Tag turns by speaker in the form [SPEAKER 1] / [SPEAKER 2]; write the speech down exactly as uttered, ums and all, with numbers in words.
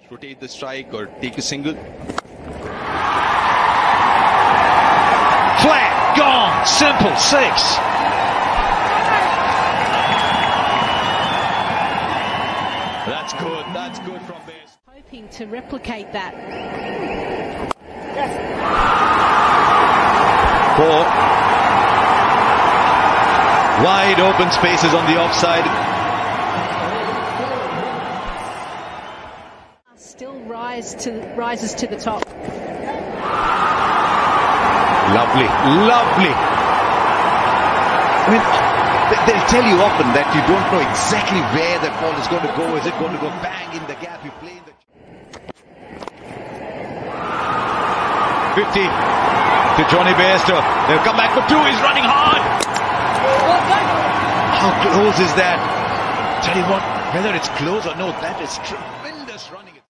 [SPEAKER 1] rotate the strike or take a single.
[SPEAKER 2] Flat, gone, simple, six.
[SPEAKER 1] That's good, that's good from base.
[SPEAKER 3] Hoping to replicate that.
[SPEAKER 1] Yes. Four. Wide open spaces on the offside.
[SPEAKER 3] Still rise to rises to the top.
[SPEAKER 1] Lovely, lovely. I mean, they'll tell you often that you don't know exactly where that ball is going to go. Is it going to go bang in the gap? You play in the fifty to Jonny Bairstow. They'll come back for two. He's running hard. How close is that? Tell you what, whether it's close or no, that is tremendous running.